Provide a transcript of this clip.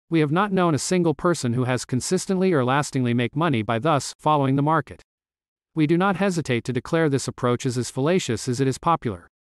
We have not known a single person who has consistently or lastingly make money by thus following the market. We do not hesitate to declare this approach as fallacious as it is popular.